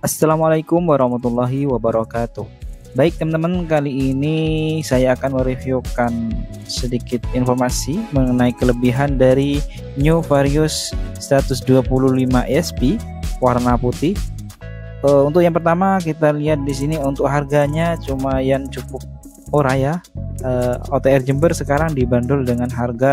Assalamualaikum warahmatullahi wabarakatuh. Baik teman-teman, kali ini saya akan mereviewkan sedikit informasi mengenai kelebihan dari New Varius 125 ESP warna putih. Untuk yang pertama kita lihat di sini, untuk harganya lumayan cukup murah ya. OTR Jember sekarang dibanderol dengan harga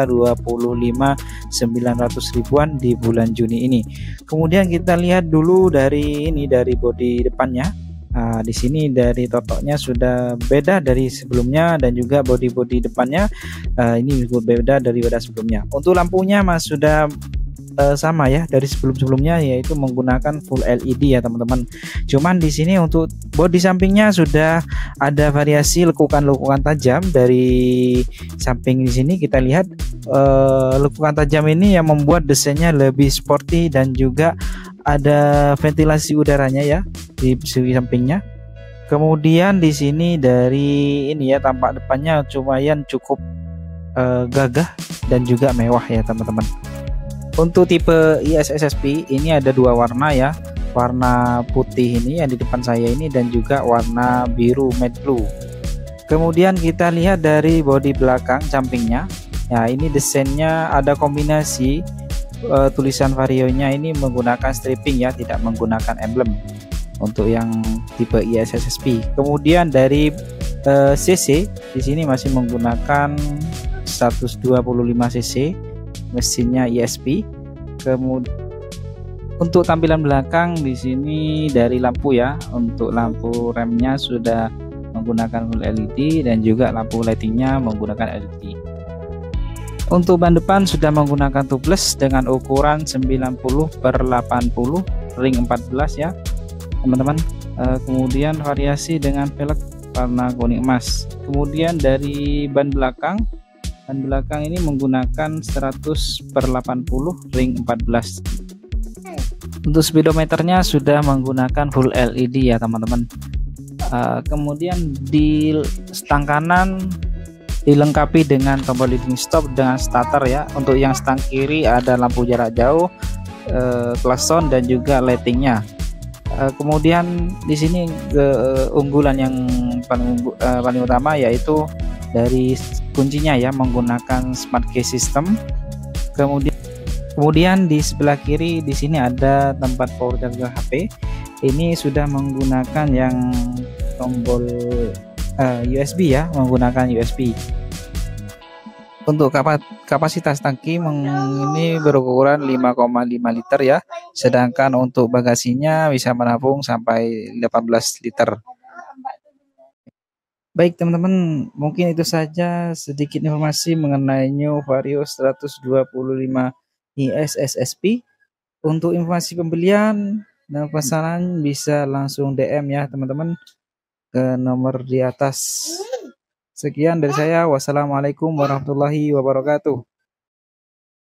25.900 ribuan di bulan Juni ini. Kemudian kita lihat dulu dari bodi depannya. Di sini dari totoknya sudah beda dari sebelumnya, dan juga bodi depannya ini berbeda daripada sebelumnya. Untuk lampunya sudah sama ya dari sebelumnya, yaitu menggunakan full LED ya teman-teman. Cuman di sini untuk bodi sampingnya sudah ada variasi lekukan tajam. Dari samping di sini kita lihat lekukan tajam ini yang membuat desainnya lebih sporty, dan juga ada ventilasi udaranya ya di sisi sampingnya. Kemudian di sini dari ini ya, tampak depannya lumayan cukup gagah dan juga mewah ya teman-teman. Untuk tipe ISSSP ini ada dua warna ya, warna putih ini yang di depan saya ini, dan juga warna biru matte blue. Kemudian kita lihat dari bodi belakang sampingnya ya, ini desainnya ada kombinasi tulisan Varionya ini menggunakan striping ya, tidak menggunakan emblem untuk yang tipe ISSSP. Kemudian dari cc di sini masih menggunakan 125 cc mesinnya ESP. Kemudian untuk tampilan belakang di sini dari lampu ya, untuk lampu remnya sudah menggunakan full LED, dan juga lampu lightingnya menggunakan LED. Untuk ban depan sudah menggunakan tubeless dengan ukuran 90/80 ring 14 ya teman-teman. Kemudian variasi dengan velg warna kuning emas. Kemudian dari ban belakang ini menggunakan 100/80 ring 14. Untuk speedometernya sudah menggunakan full LED ya teman-teman. Kemudian di stang kanan dilengkapi dengan tombol leading stop dengan starter ya. Untuk yang stang kiri ada lampu jarak jauh, klakson, dan juga lightingnya. Kemudian di sini keunggulan yang paling utama yaitu dari kuncinya ya, menggunakan smart key system. Kemudian di sebelah kiri di sini ada tempat power charger HP. Ini sudah menggunakan yang tombol USB ya, menggunakan USB. Untuk kapasitas tangki ini berukuran 5,5 liter ya, sedangkan untuk bagasinya bisa menampung sampai 18 liter. Baik teman-teman, mungkin itu saja sedikit informasi mengenai New Vario 125 ISSSP. Untuk informasi pembelian dan pesanan bisa langsung DM ya teman-teman ke nomor di atas. Sekian dari saya. Wassalamualaikum warahmatullahi wabarakatuh.